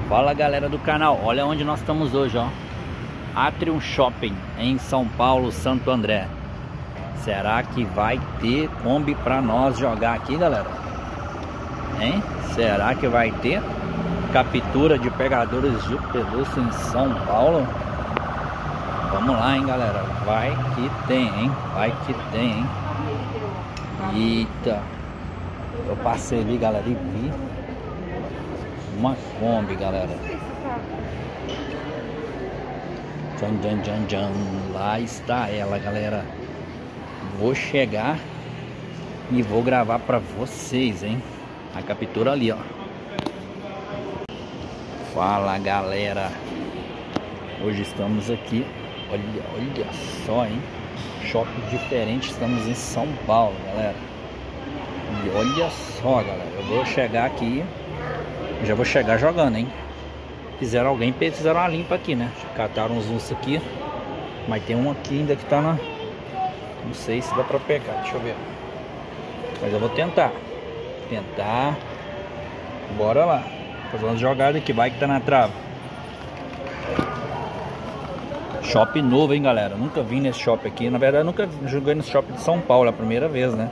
Fala galera do canal, olha onde nós estamos hoje, ó. Atrium Shopping em São Paulo, Santo André. Será que vai ter Kombi pra nós jogar aqui, galera? Hein? Será que vai ter captura de pegadores de pelúcia em São Paulo? Vamos lá, hein, galera? Vai que tem, hein? Vai que tem, hein? Eita! Eu passei ali, galera, e vi uma Kombi, galera. Tchan, tchan, tchan, tchan. Lá está ela, galera. Vou chegar e vou gravar pra vocês, hein? A captura ali, ó. Fala, galera. Hoje estamos aqui. Olha só, hein? Shopping diferente. Estamos em São Paulo, galera. E olha só, galera. Eu vou chegar aqui. Já vou chegar jogando, hein? Fizeram uma limpa aqui, né? Cataram uns ursos aqui. Mas tem um aqui ainda que tá na... Não sei se dá pra pegar, deixa eu ver. Mas eu vou tentar. Bora lá. Fazer umas jogadas aqui, vai que tá na trava. Shopping novo, hein, galera? Nunca vim nesse shopping aqui. Na verdade, nunca joguei nesse shopping de São Paulo. É a primeira vez, né?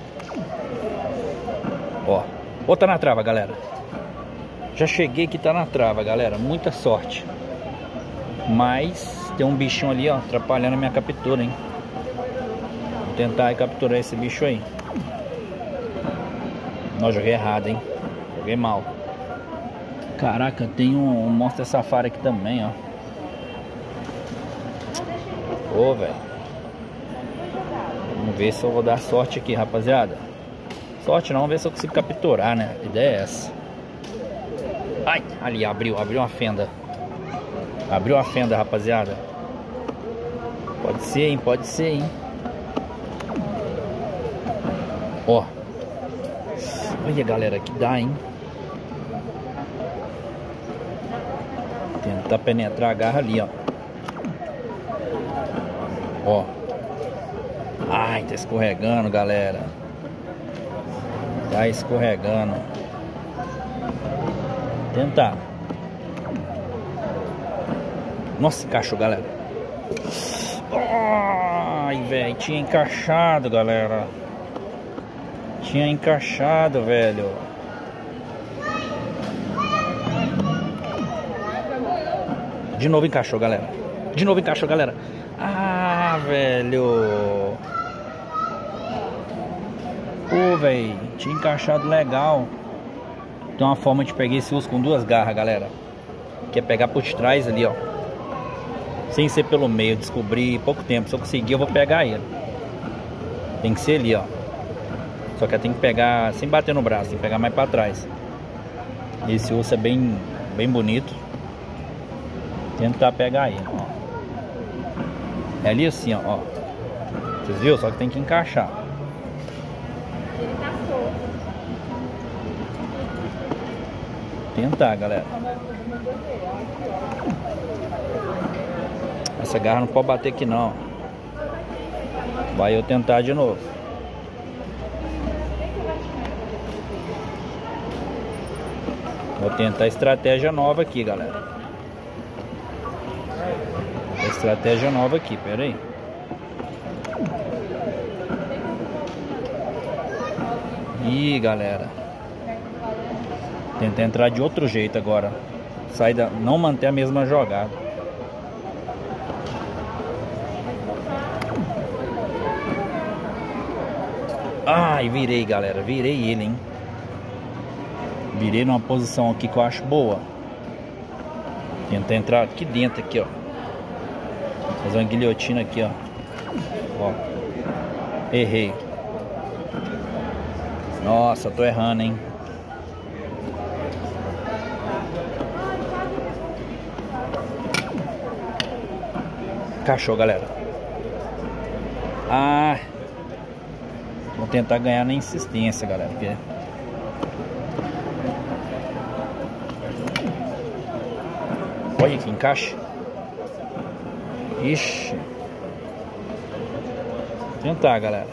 Ó, tá na trava, galera. Já cheguei que tá na trava, galera. Muita sorte. Mas tem um bichinho ali, ó, atrapalhando a minha captura, hein? Vou tentar capturar esse bicho aí. Não, joguei errado, hein? Joguei mal. Caraca, tem um Monster Safari aqui também, ó. Ô, velho. Vamos ver se eu vou dar sorte aqui, rapaziada. Sorte não, vamos ver se eu consigo capturar, né? A ideia é essa. Ai, ali, abriu uma fenda. Abriu a fenda, rapaziada. Pode ser, hein? Ó. Olha, galera, que dá, hein? Tentar penetrar a garra ali, ó. Ó. Ai, tá escorregando, galera. Tá escorregando. Tentar. Nossa, encaixou, galera. Ai, velho, tinha encaixado, galera. Tinha encaixado, velho. De novo encaixou, galera. Ah, velho. Pô, velho, tinha encaixado legal. Tem uma forma de pegar esse urso com duas garras, galera. Que é pegar por trás ali, ó. Sem ser pelo meio. Descobri pouco tempo. Se eu conseguir, eu vou pegar ele. Tem que ser ali, ó. Só que tem que pegar sem bater no braço. Tem que pegar mais pra trás. Esse urso é bem bonito. Tentar pegar ele, ó. É ali assim, ó. Vocês viram? Só que tem que encaixar. Ele tá solto. Tentar, galera. Essa garra não pode bater aqui não. Vai eu tentar de novo. Vou tentar estratégia nova aqui, galera. Estratégia nova aqui, pera aí. Ih, galera. Tenta entrar de outro jeito agora. Não manter a mesma jogada. Ai, virei, galera. Virei ele, hein. Virei numa posição aqui que eu acho boa. Tenta entrar aqui dentro, aqui, ó. Fazer uma guilhotina aqui, ó. Ó. Errei. Nossa, tô errando, hein. Encaixou, galera. Ah. Vou tentar ganhar na insistência, galera. Porque... Olha que encaixe. Ixi. Tentar, galera.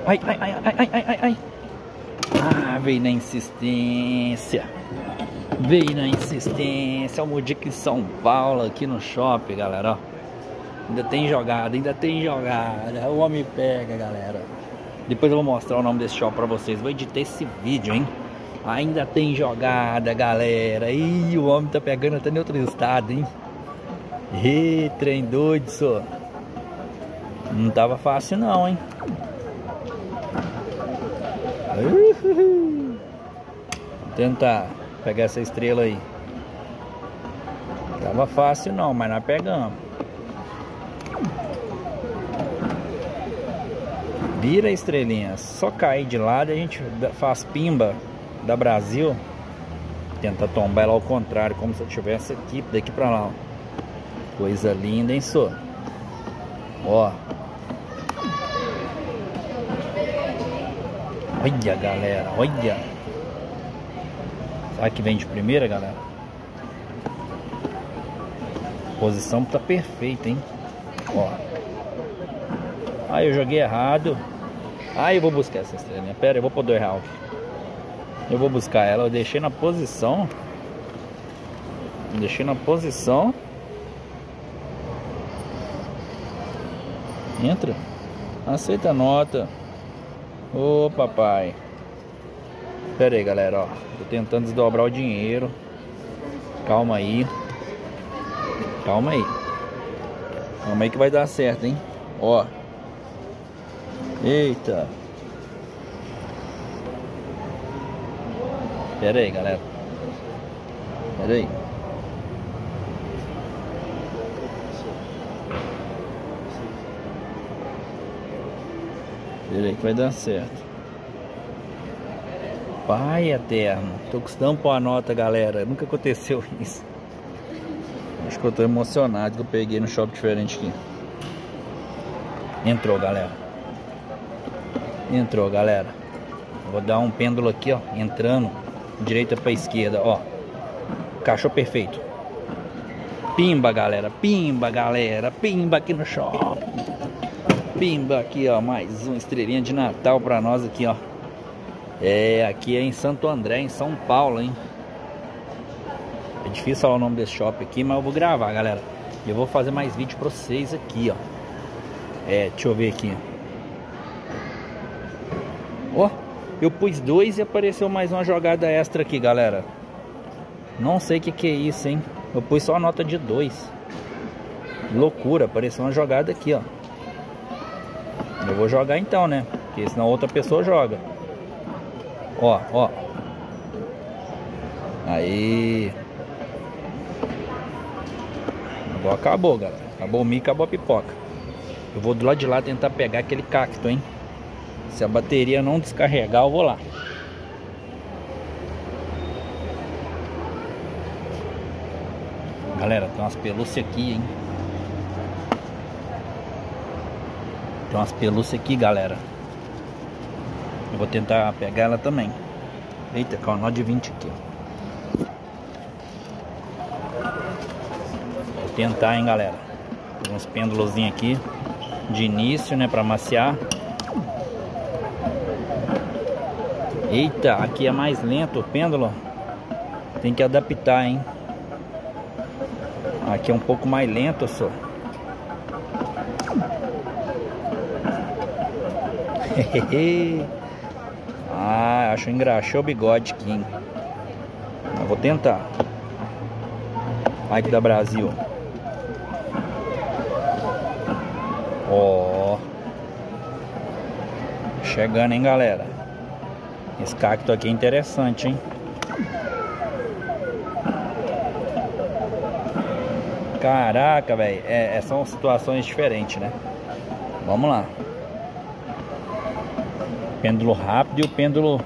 Ai, ai, ai, ai, ai, ai, ai. Ah, veio na insistência. Veio na insistência. O Modica em São Paulo, aqui no shopping, galera, ó. Ainda tem jogada, ainda tem jogada. O homem pega, galera. Depois eu vou mostrar o nome desse shopping pra vocês. Vou editar esse vídeo, hein. Ainda tem jogada, galera. Ih, o homem tá pegando até em outro estado, hein. Ih, trem doido, só. Não tava fácil não, hein. Vou tentar pegar essa estrela aí. Tava fácil não, mas nós pegamos. Vira a estrelinha. Só cair de lado e a gente faz pimba da Brasil. Tenta tombar ela ao contrário, como se eu tivesse aqui, daqui pra lá, ó. Coisa linda, hein, só. Ó. Olha, galera, olha. Será que vem de primeira, galera? A posição tá perfeita, hein? Ó. Ah, eu joguei errado. Ah, eu vou buscar essa estrelinha. Pera, eu vou pôr R$2. Eu vou buscar ela. Eu deixei na posição. Deixei na posição. Entra. Aceita a nota. Ô, papai. Pera aí, galera, ó. Tô tentando desdobrar o dinheiro. Calma aí. Calma aí. Calma aí que vai dar certo, hein? Ó. Eita. Pera aí, galera. Pera aí. Pera aí que vai dar certo. Pai eterno. Tô custando pôr a nota, galera. Nunca aconteceu isso. Acho que eu tô emocionado que eu peguei no shopping diferente aqui. Entrou, galera. Entrou, galera. Vou dar um pêndulo aqui, ó. Entrando. Direita pra esquerda, ó. Cachorro perfeito. Pimba, galera. Pimba, galera. Pimba aqui no shopping. Pimba aqui, ó. Mais uma estrelinha de Natal pra nós aqui, ó. É, aqui é em Santo André, em São Paulo, hein. É difícil falar o nome desse shopping aqui, mas eu vou gravar, galera. E eu vou fazer mais vídeo pra vocês aqui, ó. É, deixa eu ver aqui. Ó, eu pus 2 e apareceu mais uma jogada extra aqui, galera. Não sei o que é isso, hein. Eu pus só a nota de 2. Loucura, apareceu uma jogada aqui, ó. Eu vou jogar então, né? Porque senão outra pessoa joga. Ó, ó. Aí. Agora acabou, galera. Acabou o milho, acabou a pipoca. Eu vou do lado de lá tentar pegar aquele cacto, hein. Se a bateria não descarregar, eu vou lá. Galera, tem umas pelúcias aqui, hein. Tem umas pelúcias aqui, galera. Eu vou tentar pegar ela também. Eita, com a nó de 20 aqui, ó. Vou tentar, hein, galera. Tem uns pêndulozinhos aqui de início, né, pra maciar. Eita, aqui é mais lento o pêndulo. Tem que adaptar, hein. Aqui é um pouco mais lento, só. Ah, acho que engraxou o bigode aqui, hein. Eu vou tentar. Mike da Brasil. Ó. Chegando, hein, galera. Esse cacto aqui é interessante, hein. Caraca, velho. São situações diferentes, né. Vamos lá. Pêndulo rápido e o pêndulo.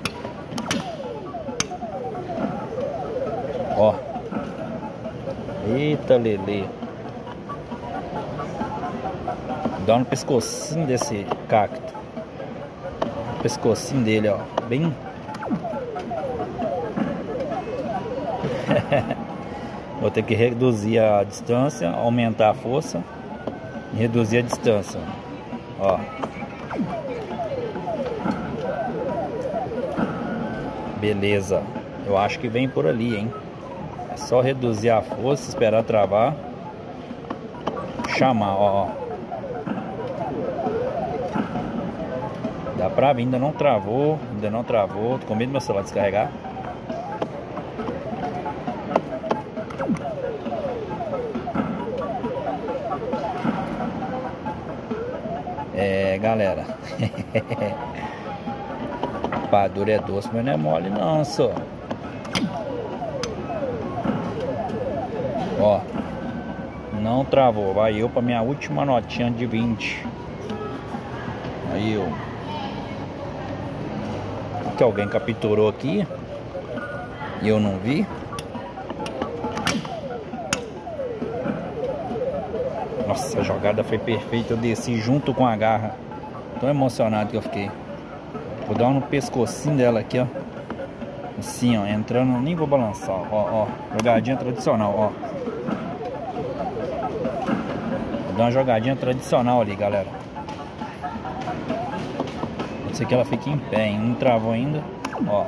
Ó. Eita, lelê. Dá no pescocinho desse cacto. O pescocinho dele, ó. Bem. Vou ter que reduzir a distância, aumentar a força e reduzir a distância. Ó. Beleza. Eu acho que vem por ali, hein? É só reduzir a força, esperar travar. Chamar, ó. Dá pra vir, ainda não travou. Tô com medo do meu celular descarregar. É, galera. Rapadura é doce, mas não é mole não, só. Ó. Não travou. Vai eu pra minha última notinha de 20. Aí eu. Que alguém capturou aqui e eu não vi. Nossa, a jogada foi perfeita. Eu desci junto com a garra. Tão emocionado que eu fiquei. Vou dar um no pescocinho dela aqui, ó. Assim, ó, entrando, nem vou balançar. Ó, ó, jogadinha tradicional, ó. Vou dar uma jogadinha tradicional ali, galera. Pode ser que ela fique em pé, hein? Não travou ainda. Ó.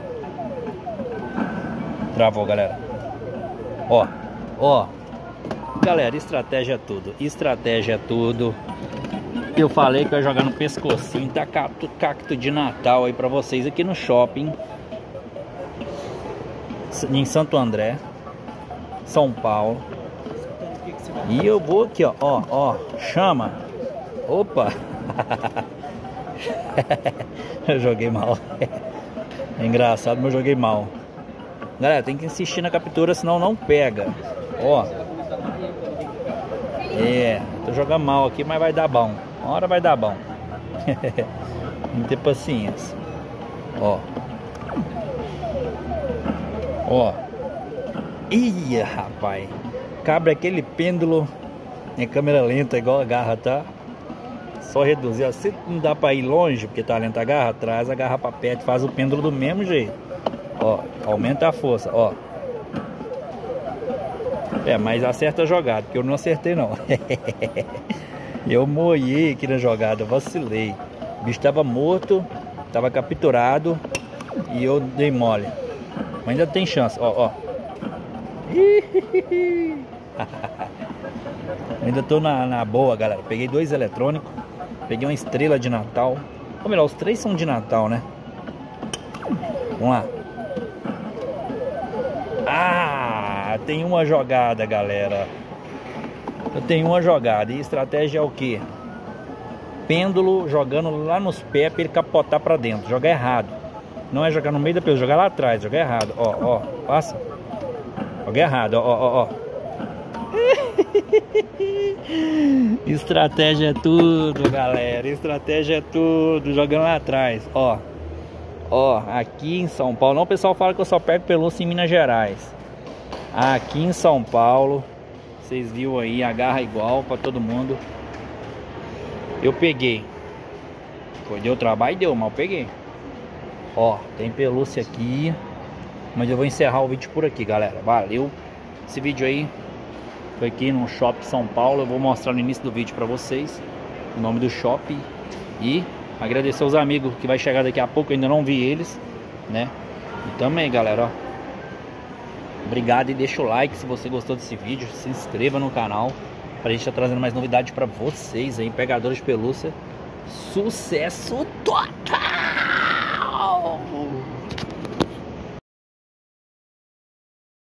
Travou, galera. Ó. Ó. Galera, estratégia é tudo. Estratégia é tudo. Eu falei que eu ia jogar no pescocinho. Tá cacto de Natal aí pra vocês aqui no shopping. Em Santo André, São Paulo. E eu vou aqui, ó. Ó, ó. Chama. Opa. Eu joguei mal. É engraçado, mas eu joguei mal. Galera, tem que insistir na captura, senão não pega. Ó. É, tô jogando mal aqui, mas vai dar bom. Uma hora vai dar bom. Tem que ter paciência. Ó. Ó. Ih, rapaz. Cabe aquele pêndulo em câmera lenta, igual a garra, tá? Só reduzir. Se não dá pra ir longe, porque tá lenta a garra, traz a garra pra perto, faz o pêndulo do mesmo jeito. Ó, aumenta a força, ó. É, mas acerta a jogada, porque eu não acertei não. Eu moiei aqui na jogada, vacilei. O bicho tava morto, tava capturado e eu dei mole. Mas ainda tem chance, ó, ó. Ainda tô na boa, galera. Peguei 2 eletrônicos. Peguei uma estrela de Natal. Ou melhor, os 3 são de Natal, né? Vamos lá. Ah, tem uma jogada, galera. Eu tenho uma jogada. E a estratégia é o quê? Pêndulo jogando lá nos pés pra ele capotar pra dentro. Jogar errado. Não é jogar no meio da pessoa, jogar lá atrás. Jogar errado. Ó, ó. Passa. Jogar errado. Ó, ó, ó. Estratégia é tudo, galera. Estratégia é tudo. Jogando lá atrás. Ó. Ó, aqui em São Paulo. Não, o pessoal fala que eu só pego pelúcia em Minas Gerais. Aqui em São Paulo, vocês viram aí, a garra igual pra todo mundo. Eu peguei. Foi, deu trabalho, deu, mas eu peguei. Ó, tem pelúcia aqui. Mas eu vou encerrar o vídeo por aqui, galera. Valeu. Esse vídeo aí foi aqui no Shopping São Paulo. Eu vou mostrar no início do vídeo pra vocês o nome do shopping. E agradecer aos amigos que vai chegar daqui a pouco. Eu ainda não vi eles, né? E também, galera, ó, obrigado e deixa o like se você gostou desse vídeo. Se inscreva no canal pra gente estar trazendo mais novidades pra vocês aí, pegadores de pelúcia. Sucesso total!